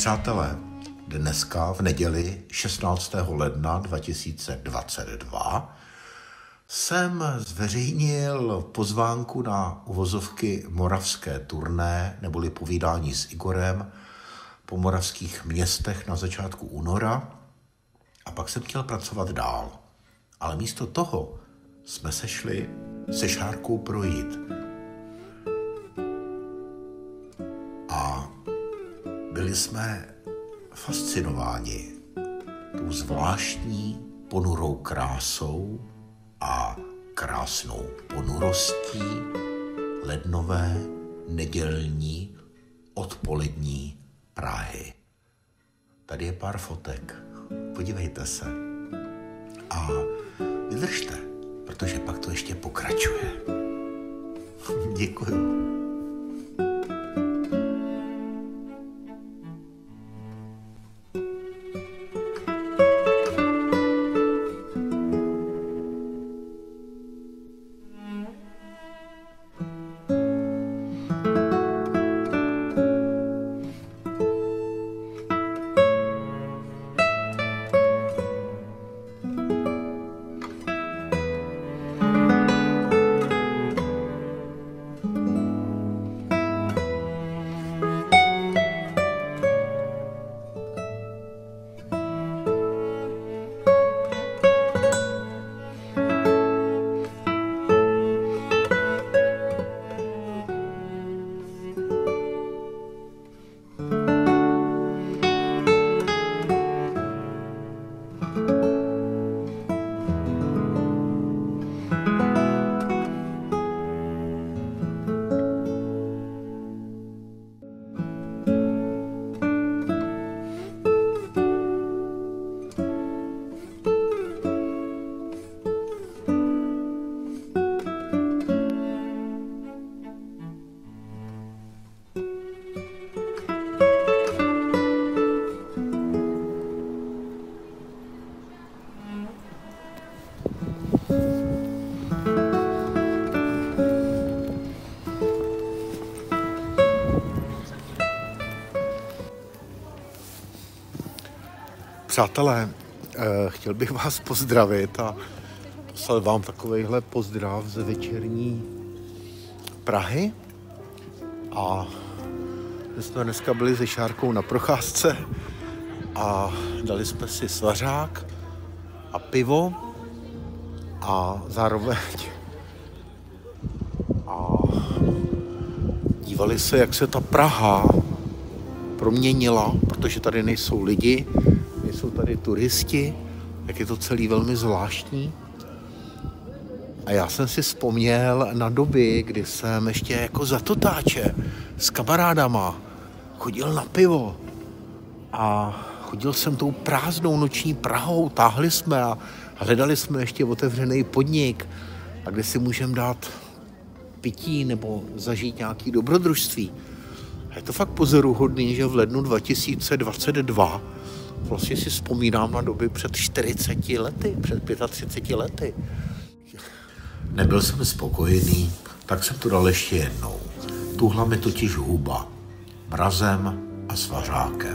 Přátelé, dneska v neděli 16. ledna 2022 jsem zveřejnil pozvánku na uvozovky moravské turné, neboli povídání s Igorem po moravských městech na začátku února, a pak jsem chtěl pracovat dál. Ale místo toho jsme se šli se Šárkou projít. A byli jsme fascinováni tou zvláštní ponurou krásou a krásnou ponurostí lednové nedělní odpolední Prahy. Tady je pár fotek. Podívejte se. A vydržte, protože pak to ještě pokračuje. Děkuju. Přátelé, chtěl bych vás pozdravit a poslal vám takovejhle pozdrav ze večerní Prahy. A my jsme dneska byli se Šárkou na procházce a dali jsme si svařák a pivo a zároveň dívali se, jak se ta Praha proměnila, protože tady nejsou lidi, jsou tady turisti, jak je to celý velmi zvláštní. A já jsem si vzpomněl na doby, kdy jsem ještě jako za totáče s kamarádama chodil na pivo a chodil jsem tou prázdnou noční Prahou, táhli jsme a hledali jsme ještě otevřený podnik, a kde si můžeme dát pití nebo zažít nějaký dobrodružství. A je to fakt pozoruhodný, že v lednu 2022 vlastně si vzpomínám na doby před 40 lety, před 35 lety. Nebyl jsem spokojený, tak jsem to dal ještě jednou. Tuhla mi totiž huba mrazem a svařákem.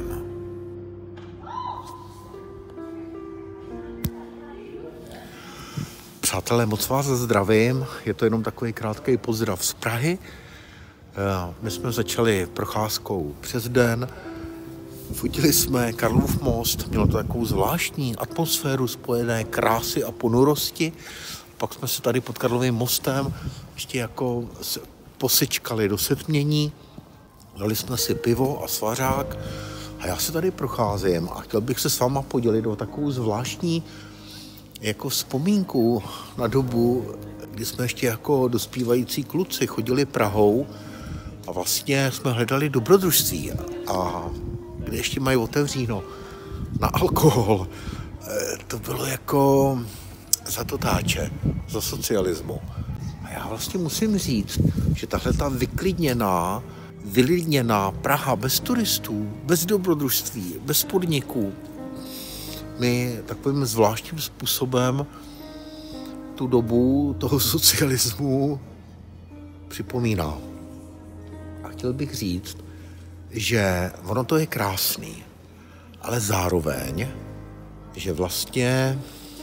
Přátelé, moc vás zdravím, je to jenom takový krátký pozdrav z Prahy. My jsme začali procházkou přes den. Fotili jsme Karlův most, mělo to takovou zvláštní atmosféru spojené krásy a ponurosti. Pak jsme se tady pod Karlovým mostem ještě jako posečkali do setmění, dali jsme si pivo a svařák a já se tady procházím a chtěl bych se s váma podělit o takovou zvláštní jako vzpomínku na dobu, kdy jsme ještě jako dospívající kluci chodili Prahou a vlastně jsme hledali dobrodružství a kde ještě mají otevříno na alkohol. To bylo jako za totáče, za socialismu. A já vlastně musím říct, že tahle ta vylidněná Praha bez turistů, bez dobrodružství, bez podniků, mi takovým zvláštním způsobem tu dobu toho socialismu připomíná. A chtěl bych říct, že ono to je krásný, ale zároveň, že vlastně,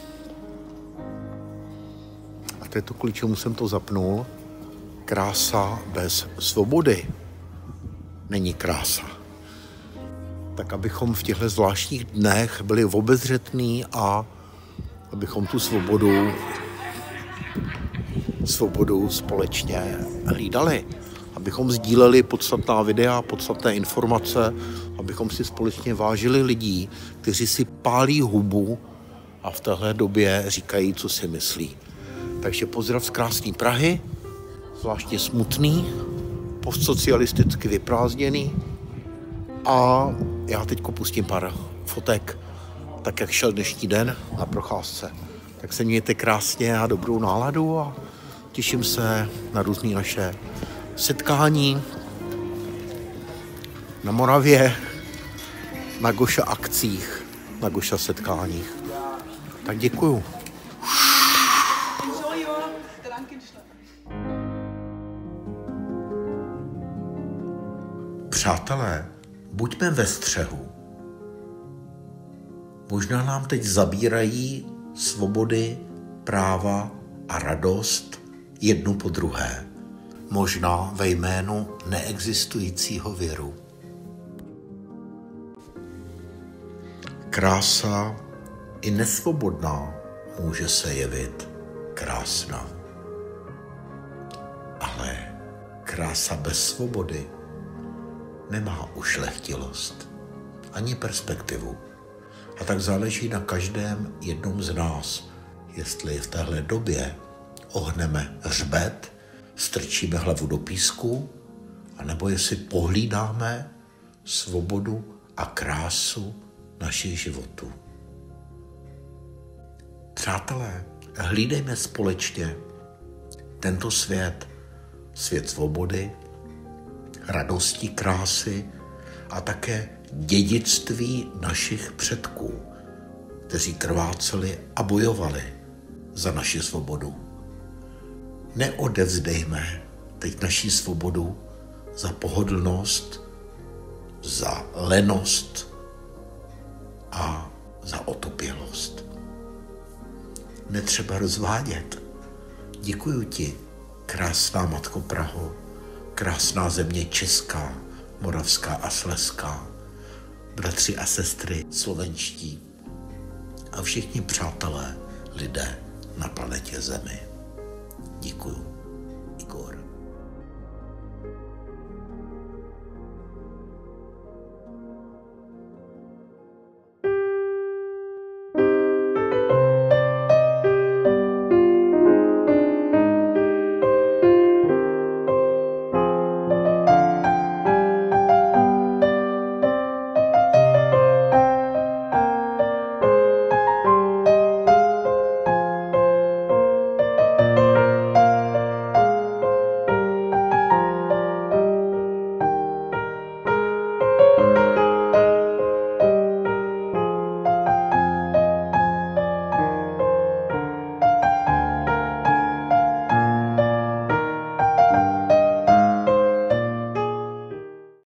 a to je to, kvůli čemu jsem to zapnul, krása bez svobody není krása. Tak abychom v těchto zvláštních dnech byli obezřetní a abychom tu svobodu společně hlídali. Abychom sdíleli podstatná videa, podstatné informace, abychom si společně vážili lidí, kteří si pálí hubu a v téhle době říkají, co si myslí. Takže pozdrav z krásné Prahy, zvláště smutný, postsocialisticky vyprázdněný, a já teďko pustím pár fotek, tak jak šel dnešní den na procházce. Tak se mějte krásně a dobrou náladu a těším se na různé naše setkání na Moravě, na Goša akcích, na Goša setkáních. Tak děkuju. Přátelé, buďme ve střehu. Možná nám teď zabírají svobody, práva a radost jednu po druhé. Možná ve jménu neexistujícího viru. Krása i nesvobodná může se jevit krásná. Ale krása bez svobody nemá ušlechtilost ani perspektivu. A tak záleží na každém jednom z nás, jestli v téhle době ohneme hřbet, strčíme hlavu do písku, anebo jestli pohlídáme svobodu a krásu našich životů. Přátelé, hlídejme společně tento svět, svět svobody, radosti, krásy a také dědictví našich předků, kteří krváceli a bojovali za naši svobodu. Neodevzdejme teď naši svobodu za pohodlnost, za lenost a za otupělost. Netřeba rozvádět. Děkuju ti, krásná Matko Praho, krásná země česká, moravská a slezská, bratři a sestry slovenští a všichni přátelé lidé na planetě Zemi. Děkuju. Igor.